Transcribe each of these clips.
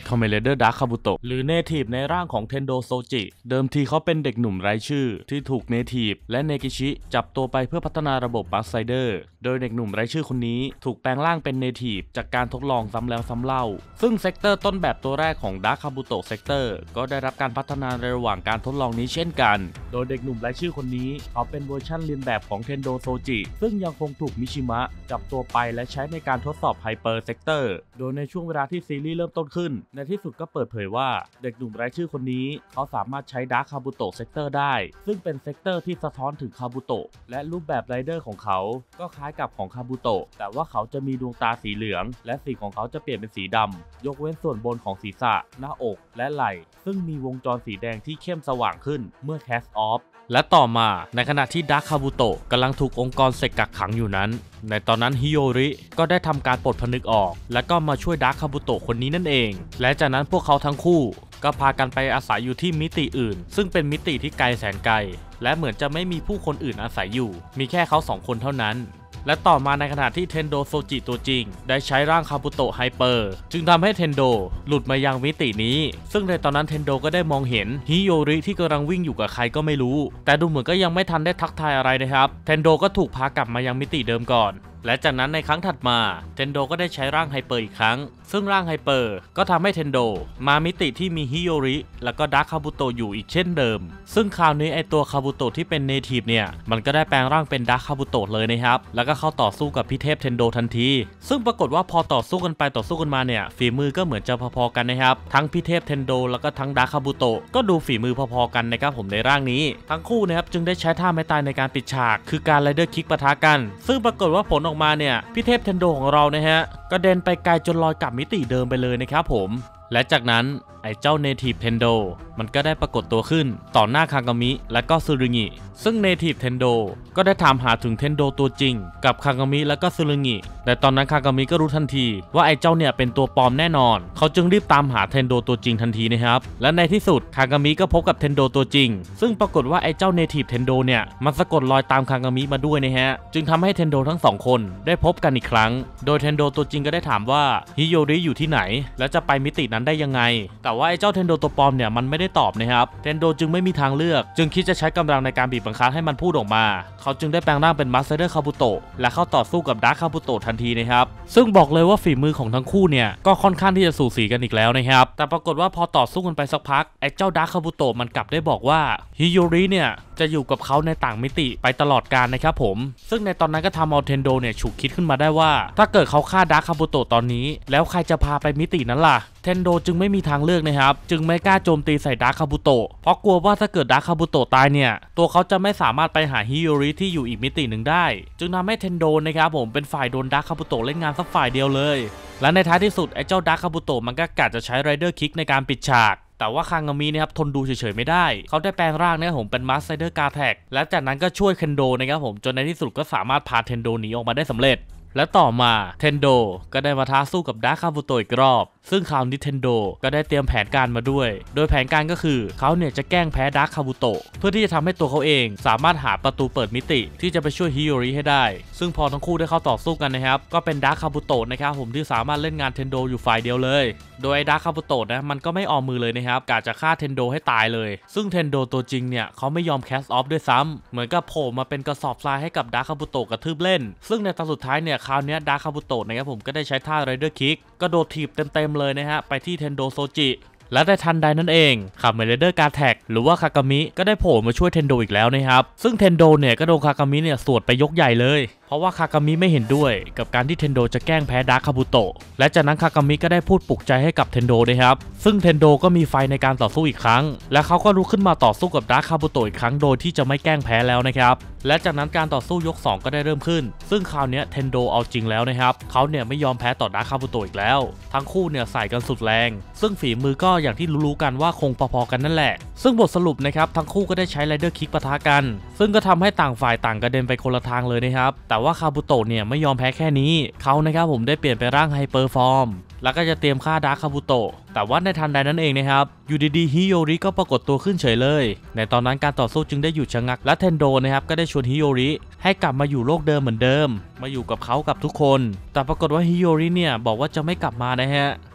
Kamen Rider Dark Kabuto หรือเนทีฟในร่างของเทนโดโซจิเดิมทีเขาเป็นเด็กหนุ่มไร้ชื่อที่ถูกเนทีฟและเนกิชิจับตัวไปเพื่อพัฒนาระบบบัสไซเดอร์โดยเด็กหนุ่มไร้ชื่อคนนี้ถูกแปลงร่างเป็นเนทีฟจากการทดลองซ้ำแล้วซ้ำเล่าซึ่งเซกเตอร์ต้นแบบตัวแรกของ Dark Kabuto Sector ก็ได้รับการพัฒนาในระหว่างการทดลองนี้เช่นกันโดยเด็กหนุ่มไร้ชื่อคนนี้เขาเป็นเวอร์ชั่นเลียนแบบของเทนโดโซจิซึ่งยังคงถูกมิชิมะจับตัวไปและใช้ในการทดสอบไฮเปอร์เซกเตอร์โดยในช่วงเวลาที่ซีรีส์เริ่มต้นขึ้นในที่สุดก็เปิดเผยว่าเด็กหนุ่มไร้ชื่อคนนี้เขาสามารถใช้ Dark Kabuto Sector ได้ซึ่งเป็นเซกเตอร์ที่สะท้อนถึงคาบุโตะและรูปแบบไรเดอร์ของเขาก็คล้ายกับของคาบุโตะแต่ว่าเขาจะมีดวงตาสีเหลืองและสีของเขาจะเปลี่ยนเป็นสีดำยกเว้นส่วนบนของศีรษะหน้าอกและไหล่ซึ่งมีวงจรสีแดงที่เข้มสว่างขึ้นเมื่อแคสออฟและต่อมาในขณะที่ดาร์คคาบุโตะกำลังถูกองค์กรเสกกักขังอยู่นั้นในตอนนั้นฮิโยริก็ได้ทำการปลดผนึกออกและก็มาช่วยดาร์คคาบุโตะคนนี้นั่นเองและจากนั้นพวกเขาทั้งคู่ก็พากันไปอาศัยอยู่ที่มิติอื่นซึ่งเป็นมิติที่ไกลแสนไกลและเหมือนจะไม่มีผู้คนอื่นอาศัยอยู่มีแค่เขา2คนเท่านั้นและต่อมาในขณะที่เทนโดโซจิตัวจริงได้ใช้ร่างคาบุโตะไฮเปอร์จึงทำให้เทนโดหลุดมายังมิตินี้ซึ่งในตอนนั้นเทนโดก็ได้มองเห็นฮิโยริที่กำลังวิ่งอยู่กับใครก็ไม่รู้แต่ดูเหมือนก็ยังไม่ทันได้ทักทายอะไรนะครับเทนโดก็ถูกพากลับมายังมิติเดิมก่อนและจากนั้นในครั้งถัดมาเทนโดก็ได้ใช้ร่างไฮเปอร์อีกครั้งซึ่งร่างไฮเปอร์ก็ทำให้เทนโดมามิติที่มีฮิโยริแล้วก็ดาร์คคาบุโตะอยู่อีกเช่นเดิมซึ่งคราวนี้ไอตัวคาบุโตะที่เป็นเนทีฟเนี่ยมันก็ได้แปลงร่างเป็นดาร์คคาบุโตะเลยนะครับแล้วก็เข้าต่อสู้กับพี่เทพเทนโดทันทีซึ่งปรากฏว่าพอต่อสู้กันไปต่อสู้กันมาเนี่ยฝีมือก็เหมือนจะพอๆกันนะครับทั้งพี่เทพเทนโดแล้วก็ทั้งดาร์คคาบุโตะก็ดูฝีมือพอๆกันนะครับผมในร่างนี้ทั้งคู่นะครับจึงได้ใช้ท่าไม้ตายในการปิดฉากคือการไรเดอร์คิกปะทะกันซึ่งปรากฏว่าผลออกมาเนี่ยพี่เทพเทนโดของเรานะฮะกระเด็นไปไกลจนลอยกลับมิติเดิมไปเลยนะครับผมและจากนั้นไอ้เจ้าเนทีฟเทนโดมันก็ได้ปรากฏตัวขึ้นต่อหน้าคางามิและก็ซึรุงิซึ่งเนทีฟเทนโดก็ได้ถามหาถึงเทนโดตัวจริงกับคางามิและก็ซึรุงิแต่ตอนนั้นคางามิก็รู้ทันทีว่าไอ้เจ้าเนี่ยเป็นตัวปลอมแน่นอนเขาจึงรีบตามหาเทนโดตัวจริงทันทีนะครับและในที่สุดคางามิก็พบกับเทนโดตัวจริงซึ่งปรากฏว่าไอ้เจ้าเนทีฟเทนโดเนี่ยมันสะกดรอยตามคางามิมาด้วยนะฮะจึงทำให้เทนโดทั้ง2คนได้พบกันอีกครั้งโดยเทนโดตัวจริงก็ได้ถามว่าฮิโยริอยู่ที่ไหนและจะไปมิตินั้นได้ยังไงแต่ว่าไอ้เจ้าเทนโดตัวปลอมเนี่ยมันไม่ได้ตอบนะครับเทนโดจึงไม่มีทางเลือกจึงคิดจะใช้กำลังในการบีบบังคับให้มันพูดออกมาเขาจึงได้แปลงร่างเป็นมาสเตอร์คาบุโตะและเข้าต่อสู้กับดาร์คคาบุโตะทันทีนะครับซึ่งบอกเลยว่าฝีมือของทั้งคู่เนี่ยก็ค่อนข้างที่จะสูสีกันอีกแล้วนะครับแต่ปรากฏว่าพอต่อสู้กันไปสักพักไอ้เจ้าดาร์คคาบุโตะมันกลับได้บอกว่าฮิโยริเนี่ยจะอยู่กับเขาในต่างมิติไปตลอดกาลนะครับผมซึ่งในตอนนั้นก็ทำเอาเทนโดเนี่ยฉุกคิดขึ้นมาได้ว่าถ้าเกิดเขาฆ่าดาร์คคาบุโตะตอนนี้แล้วใครจะพาไปมิตินั้นล่ะเทนโดจึงไม่มีทางเลือกนะครับจึงไม่กล้าโจมตีใส่ดาร์คคาบุโตะเพราะกลัวว่าถ้าเกิดดาร์คคาบุโตะตายเนี่ยตัวเขาจะไม่สามารถไปหาฮิโยริที่อยู่อีกมิติหนึ่งได้จึงทำให้เทนโดนะครับผมเป็นฝ่ายโดนดาร์คคาบุโตะเล่นงานสักฝ่ายเดียวเลยและในท้ายที่สุดไอ้เจ้าดาร์คคาบุโตะมันก็กะจะใช้ไรเดอร์คิกในการปิดฉากแต่ว่าคางามินะครับทนดูเฉยๆไม่ได้เขาได้แปลงร่างนะครับผมเป็นมาสไซเดอร์กาแท็กและจากนั้นก็ช่วยเทนโดนะครับผมจนในที่สุดก็สามารถพาเทนโดหนีออกมาได้สำเร็จและต่อมาเทนโดก็ได้มาท้าสู้กับดาร์คคาบุโตะอีกรอบซึ่งคราวนี้เทนโดก็ได้เตรียมแผนการมาด้วยโดยแผนการก็คือเขาเนี่ยจะแกล้งแพ้ดาร์คคาบุโตะเพื่อที่จะทำให้ตัวเขาเองสามารถหาประตูเปิดมิติที่จะไปช่วยฮิโยริให้ได้ซึ่งพอทั้งคู่ได้เข้าต่อสู้กันนะครับก็เป็นดาร์คคาบุโตะนะครับผมที่สามารถเล่นงานเทนโดอยู่ฝ่ายเดียวเลยโดยดาร์คคาบุโตะนะมันก็ไม่ออมมือเลยนะครับกะจะฆ่าเทนโดให้ตายเลยซึ่งเทนโดตัวจริงเนี่ยเขาไม่ยอมแคสออฟด้วยซ้ำเหมือนกับโผล่มาเป็นกระสอบทรายให้กับดาร์คคาบุโตะกระทืบเล่นซึ่งในตอนสุดท้ายเนี่ยคราวนี้ดาร์คคาบุโตะนะครับผมก็ได้ใช้ท่าไรเดอร์คิกกระโดดถีบเต็มๆเลยนะฮะไปที่เทนโดโซจิและในทันใดนั่นเองขับเมเลเดอร์การแท็กหรือว่าคากามิก็ได้โผล่มาช่วยเทนโดอีกแล้วนะครับซึ่งเทนโดเนี่ยก็โดนคากามิเนี่ยสวดไปยกใหญ่เลยเพราะว่าคากามิไม่เห็นด้วยกับการที่เทนโดจะแกล้งแพ้ดาร์คคาบุโตะและจากนั้นคากามิก็ได้พูดปลุกใจให้กับเทนโดนะครับซึ่งเทนโดก็มีไฟในการต่อสู้อีกครั้งและเขาก็ลุกขึ้นมาต่อสู้กับดาร์คคาบุโตะอีกครั้งโดยที่จะไม่แกล้งแพ้แล้วนะครับและจากนั้นการต่อสู้ยก2ก็ได้เริ่มขึ้นซึ่งคราวนี้เทนโดเอาจริงแล้วนะครับเขาเนี่ยไม่ยอมแพ้ต่อดาร์คคาบุโตะอีกแล้วทั้งคู่เนี่ยใส่กันสุดแรงซึ่งฝีมือก็อย่างที่รู้ๆกันว่าคงพอๆกันนั่นแหละซึ่งบทสรุปนะครับทั้งคู่ก็ได้ใช้ไรเดอร์คิกปะทะกันซึ่งก็ทำให้ต่างฝ่ายต่างกระเด็นไปคนละทางเลยนะครับแต่ว่าคาบุโตะเนี่ยไม่ยอมแพ้แค่นี้เขานะครับผมได้เปลี่ยนไปร่างไฮเปอร์ฟอร์มแล้วก็จะเตรียมฆ่าดาร์คคาบุโตะแต่ว่าในทันใดนั้นเองนะครับอยู่ดีๆฮิโยริก็ปรากฏตัวขึ้นเฉยเลยในตอนนั้นการต่อสู้จึงได้หยุดชะงักและเทนโดนะครับก็ได้ชวนฮิโยริให้กลับมาอยู่โลกเดิมเหมือนเดิมมาอยู่กับเขากับทุกคนแต่ปรากฏว่าฮิโยริเนี่ยบอกว่าจะไม่กลับมานะฮะ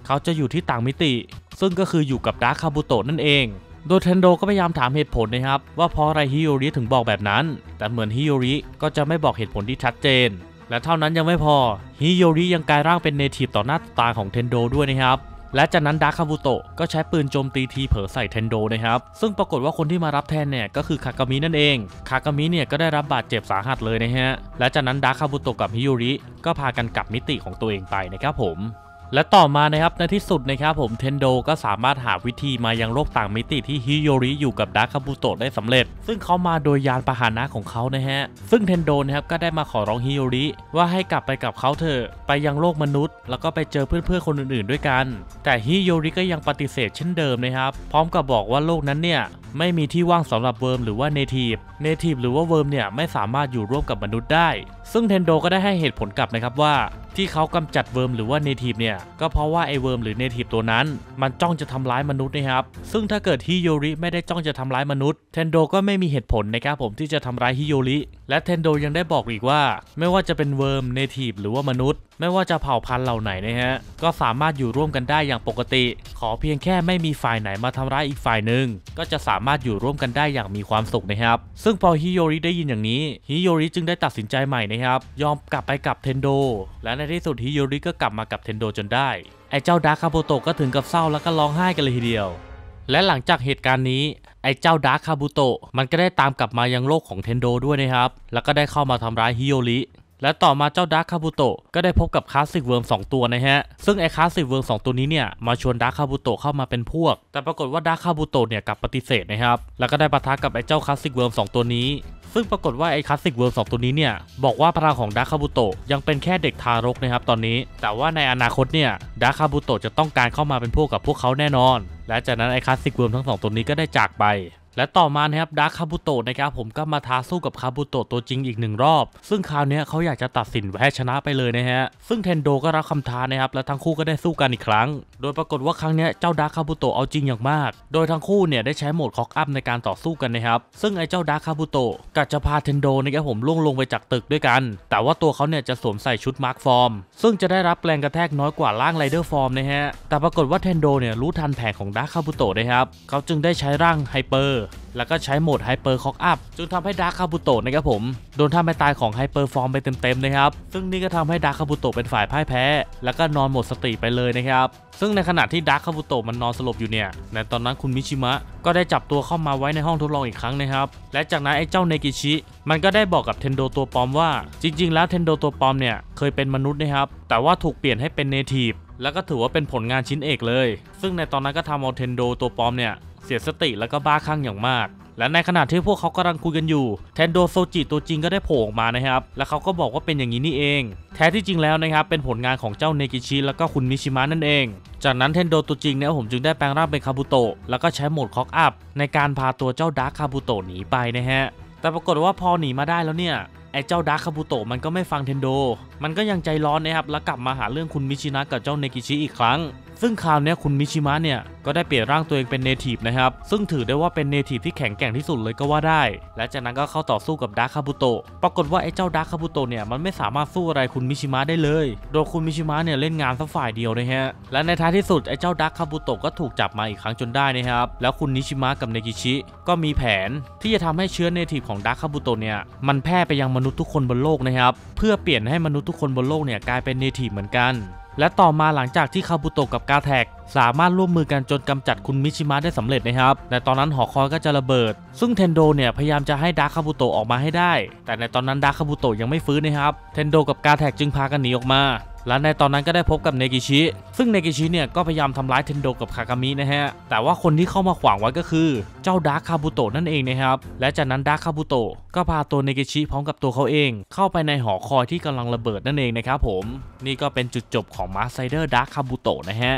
เขาจะอยู่ที่ต่างมิติซึ่งก็คืออยู่กับดาร์คคาบุโตะนั่นเองโดยเทนโดก็พยายามถามเหตุผลนะครับว่าเพราะอะไรฮิโยริถึงบอกแบบนั้นแต่เหมือนฮิโยริก็จะไม่บอกเหตุผลที่ชัดเจนและเท่านั้นยังไม่พอฮิโยริยังกลายร่างเป็นเนทีฟต่อหน้าตาของเทนโดด้วยนะครับและจากนั้นดาร์คคาบุโตะก็ใช้ปืนโจมตีทีเผลอใส่เทนโดนะครับซึ่งปรากฏว่าคนที่มารับแทนเนี่ยก็คือคากามินั่นเองคากามิเนี่ยก็ได้รับบาดเจ็บสาหัสเลยนะฮะและจากนั้นดาร์คคาบุโตะกับฮิโยริก็พากันกลับมิติของตัวเองไปนะครับผมและต่อมานะครับในที่สุดนะครับผมเทนโดก็สามารถหาวิธีมายังโลกต่างมิติที่ฮิโยริอยู่กับดาร์คคาบุโตะได้สำเร็จซึ่งเขามาโดยยานพาหนะของเขานะฮะซึ่งเทนโดนะครับก็ได้มาขอร้องฮิโยริว่าให้กลับไปกับเขาเถอะไปยังโลกมนุษย์แล้วก็ไปเจอเพื่อนๆคนอื่นๆด้วยกันแต่ฮิโยริก็ยังปฏิเสธเช่นเดิมนะครับพร้อมกับบอกว่าโลกนั้นเนี่ยไม่มีที่ว่างสำหรับเวิร์มหรือว่าเนทีฟหรือว่าเวิร์มเนี่ยไม่สามารถอยู่ร่วมกับมนุษย์ได้ซึ่งเทนโดก็ได้ให้เหตุผลกลับนะครับว่าที่เขากำจัดเวิร์มหรือว่าเนทีฟเนี่ยก็เพราะว่าไอเวิร์มหรือเนทีฟตัวนั้นมันจ้องจะทำร้ายมนุษย์นะครับซึ่งถ้าเกิดฮิโยริไม่ได้จ้องจะทำร้ายมนุษย์เทนโดก็ไม่มีเหตุผลนะครับผมที่จะทำร้ายฮิโยริและเทนโดยังได้บอกอีกว่าไม่ว่าจะเป็นเวิร์มเนทีฟหรือว่ามนุษย์ไม่ว่าจะเผ่าพันธุ์เหล่าไหนนะฮะก็สามารถอยู่ร่วมกันได้อย่างปกติขอเพียงแค่ไม่มีฝ่ายไหนมาทำร้ายอีกฝ่ายหนึ่งก็จะสามารถอยู่ร่วมกันได้อย่างมีความสุขนะครับซึ่งพอฮิโยริได้ยินอย่างนี้ฮิโยริจึงได้ตัดสินใจใหม่นะครับยอมกลับไปกับเทนโดและในที่สุดฮิโยริก็กลับมากับเทนโดจนได้ไอ้เจ้าดาร์คคาบุโตะก็ถึงกับเศร้าแล้วก็ร้องไห้กันเลยทีเดียวและหลังจากเหตุการณ์นี้ไอ้เจ้าดาร์คคาบุโตะมันก็ได้ตามกลับมายังโลกของเทนโดด้วยนะครับแล้วก็ได้เข้ามาทำร้ายฮิโยริและต่อมาเจ้าดาร์คคาบุโตะก็ได้พบกับคลาสสิกเวิร์ม2ตัวนะฮะซึ่งไอ้คลาสสิกเวิร์ม2ตัวนี้เนี่ยมาชวนดาร์คคาบุโตะเข้ามาเป็นพวกแต่ปรากฏว่าดาร์คคาบุโตะเนี่ยกลับปฏิเสธนะครับแล้วก็ได้ปะทะกับไอ้เจ้าคลาสสิกเวิร์ม2ตัวนี้ซึ่งปรากฏว่าไอ้คลาสสิกเวิร์ม2ตัวนี้เนี่ยบอกว่าพลังของดาร์คคาบุโตะยังเป็นแค่เด็กทารกนะครับตอนนี้แต่ว่าในอนาคตเนี่ยดาร์คคาบุโตะจะต้องการเข้ามาเป็นพวกกับพวกเขาแน่นอนและจากนั้นไอ้คลาสสิกเวิร์มทั้ง2ตัวนี้ก็ได้จากไปและต่อมานะครับดาร์คคาบุโตะนะครับผมก็มาท้าสู้กับคาบุโตะตัวจริงอีก1รอบซึ่งคราวนี้เขาอยากจะตัดสินแพ้ชนะไปเลยนะฮะซึ่งเทนโดก็รับคำท้านะครับและทั้งคู่ก็ได้สู้กันอีกครั้งโดยปรากฏว่าครั้งนี้เจ้าดาร์คคาบุโตะเอาจริงอย่างมากโดยทั้งคู่เนี่ยได้ใช้โหมดคอกอัพในการต่อสู้กันนะครับซึ่งไอ้เจ้าดาร์คคาบุโตะก็จะพาเทนโดนะครับผมล่วงลงไปจากตึกด้วยกันแต่ว่าตัวเขาเนี่ยจะสวมใส่ชุดมาร์คฟอร์มซึ่งจะได้รับแรงกระแทกน้อยกว่าร่างไรเดอร์ฟอร์มนะฮะแต่ปรากฏว่าเทนโดเนี่ยรู้ทันแผนของดาร์คคาบุโตะนะครับเขาจึงได้ใช้ร่างไฮเปอร์แล้วก็ใช้โหมดไฮเปอร์คอกอัพจึงทำให้ดาร์คคาบุโตะนะครับผมโดนท่าไม่ตายของไฮเปอร์ฟอร์มไปเต็มๆนะครับซึ่งนี่ก็ทำให้ดาร์คคาบุโตะเป็นฝ่ายพ่ายแพ้แล้วก็นอนหมดสติไปเลยนะครับซึ่งในขณะที่ดาร์คคาบุโตะมันนอนสลบอยู่เนี่ยในตอนนั้นคุณมิชิมะก็ได้จับตัวเข้ามาไว้ในห้องทดลองอีกครั้งนะครับและจากนั้นไอ้เจ้าเนกิชิมันก็ได้บอกกับเทนโดตัวปลอมว่าจริงๆแล้วเทนโดตัวปลอมเนี่ยเคยเป็นมนุษย์นะครับแต่ว่าถูกเปลี่ยนให้เป็นเนทีฟแล้วก็ถือว่าเป็นผลงานชิ้นเอกเลยซึ่งในตอนนั้นก็ทำเอาเทนโดตัวปลอมเนี่ยเสียสติแล้วก็บ้าคลั่งอย่างมากและในขณะที่พวกเขากำลังคุยกันอยู่เทนโดโซจิตัวจริงก็ได้โผล่ออกมานะครับและเขาก็บอกว่าเป็นอย่างนี้นี่เองแท้ที่จริงแล้วนะครับเป็นผลงานของเจ้าเนกิชิแล้วก็คุณมิชิมะนั่นเองจากนั้นเทนโดตัวจริงเนี่ยผมจึงได้แปลงร่างเป็นคาบุโตะแล้วก็ใช้โหมดคอกอัพในการพาตัวเจ้าดาร์คคาบุโตะหนีไปนะฮะแต่ปรากฏว่าพอหนีมาได้แล้วเนี่ยไอ้เจ้าดาร์คคาบุโตะมันก็ไม่ฟังเทนโดมันก็ยังใจร้อนนะครับแล้วกลับมาหาเรื่องคุณมิชิมะกับเจ้าเนกิชิอีกครั้งซึ่งคราวนี้คุณมิชิมะเนี่ยก็ได้เปลี่ยนร่างตัวเองเป็นเนทีฟนะครับซึ่งถือได้ว่าเป็นเนทีฟที่แข็งแกร่งที่สุดเลยก็ว่าได้และจากนั้นก็เข้าต่อสู้กับดาร์คคาบุโตะปรากฏว่าไอ้เจ้าดาร์คคาบุโตะเนี่ยมันไม่สามารถสู้อะไรคุณมิชิมะได้เลยโดยคุณมิชิมะเนี่ยเล่นงานสักฝ่ายเดียวนะฮะและในท้ายที่สุดไอ้เจ้าดาร์คคาบุโตะก็ถูกจับมาอีกครั้งจนได้นะครับแล้วคุณมิชิมะกับเนกิชิก็มีแผนที่จะทำให้เชื้อเนทีฟของดาร์คคาบุโตะเนี่ยมันแพร่ไปยังมนุษย์ทุกคนบนโลกนะครับเพื่อเปลี่ยนให้มนุษย์ทุกคนบนโลกเนี่ยกลายเป็นเนทีฟเหมือนกันและต่อมาหลังจากที่คาบุโตะกับกาแท็กสามารถร่วมมือกันจนกำจัดคุณมิชิมะได้สำเร็จนะครับในตอนนั้นหอคอยก็จะระเบิดซึ่งเทนโดเนี่ยพยายามจะให้ดาร์คคาบุโตะออกมาให้ได้แต่ในตอนนั้นดาร์คคาบุโตะยังไม่ฟื้นนะครับเทนโดกับกาแท็กจึงพากันหนีออกมาและในตอนนั้นก็ได้พบกับเนกิชิซึ่งเนกิชิเนี่ยก็พยายามทำร้ายเทนโดกับคากามินะฮะแต่ว่าคนที่เข้ามาขวางไว้ก็คือเจ้าดาร์คคาบุโตะนั่นเองนะครับและจากนั้นดาร์คคาบุโตะก็พาตัวเนกิชิพร้อมกับตัวเขาเองเข้าไปในหอคอยที่กำลังระเบิดนั่นเองนะครับผมนี่ก็เป็นจุดจบของมาสไซเดอร์ดาร์คคาบุโตะนะฮะ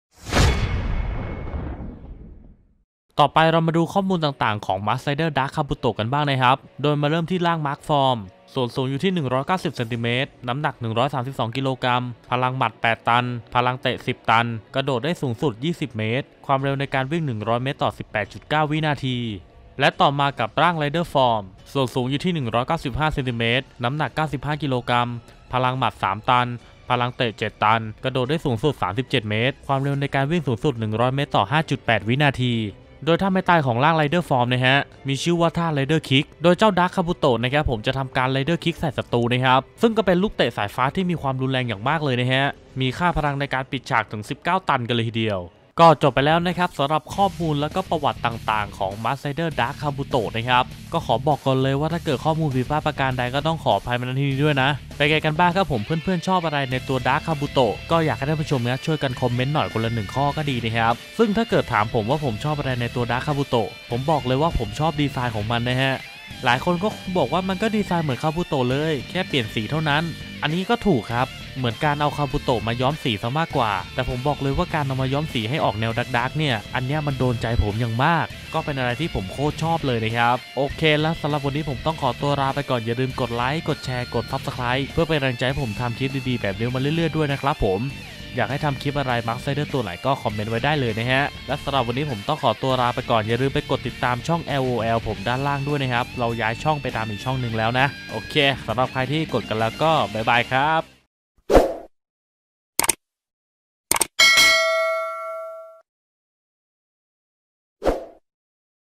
ต่อไปเรามาดูข้อมูลต่างๆของมาสไซเดอร์ดาร์คคาบุโตะกันบ้างนะครับโดยมาเริ่มที่ร่างมาร์คฟอร์มส่วนสูงอยู่ที่190เซนติเมตรน้ำหนัก132กิโลกรัมพลังหมัด8ตันพลังเตะ10ตันกระโดดได้สูงสุด20เมตรความเร็วในการวิ่ง100เมตรต่อ 18.9 วินาทีและต่อมากับร่างไรเดอร์ฟอร์มส่วนสูงอยู่ที่195เซนติเมตรน้ำหนัก95กิโลกรัมพลังหมัด3ตันพลังเตะ7ตันกระโดดได้สูงสุด37เมตรความเร็วในการวิ่งสูงสุด100เมตรต่อ 5.8 วินาทีโดยท่าไม่ตายของร่างไรเดอร์ฟอร์มนะฮะมีชื่อว่าท่าไรเดอร์คิกโดยเจ้าดาร์คคาบุโตะนะครับผมจะทำการไรเดอร์คิกใส่ศัตรูนะครับซึ่งก็เป็นลูกเตะสายฟ้าที่มีความรุนแรงอย่างมากเลยนะฮะมีค่าพลังในการปิดฉากถึง19ตันกันเลยทีเดียวก็จบไปแล้วนะครับสำหรับข้อมูลและก็ประวัติต่างๆของมาสไซเดอร์ดาร์คคาบุโตะนะครับก็ขอบอกก่อนเลยว่าถ้าเกิดข้อมูลผิดพลาดประการใดก็ต้องขออภัยมาณที่นี้ด้วยนะไปไงกันบ้างครับผมเพื่อนๆชอบอะไรในตัวดาร์คคาบุโตะก็อยากให้ท่านผู้ชมนะช่วยกันคอมเมนต์หน่อยคนละ1ข้อก็ดีนะครับซึ่งถ้าเกิดถามผมว่าผมชอบอะไรในตัวดาร์คคาบุโตะผมบอกเลยว่าผมชอบดีไซน์ของมันนะฮะหลายคนก็บอกว่ามันก็ดีไซน์เหมือนคาบุโตะเลยแค่เปลี่ยนสีเท่านั้นอันนี้ก็ถูกครับเหมือนการเอาคาบุโตะมาย้อมสีซะมากกว่าแต่ผมบอกเลยว่าการเอามาย้อมสีให้ออกแนวดักๆเนี่ยอันนี้มันโดนใจผมอย่างมากก็เป็นอะไรที่ผมโคตรชอบเลยนะครับโอเคแล้วสำหรับวันนี้ผมต้องขอตัวลาไปก่อนอย่าลืมกดไลค์กดแชร์กด Subscribe เพื่อเป็นแรงใจให้ผมทำคลิปดีๆแบบนี้มาเรื่อยๆด้วยนะครับผมอยากให้ทำคลิปอะไรมาร์คไซเดอร์ตัวไหนก็คอมเมนต์ไว้ได้เลยนะฮะและสำหรับวันนี้ผมต้องขอตัวลาไปก่อนอย่าลืมไปกดติดตามช่อง LOL ผมด้านล่างด้วยนะครับเราย้ายช่องไปตามอีกช่องหนึ่งแล้วนะโอเคสำหรับใครที่กดกันแล้วก็บ๊ายบายครับ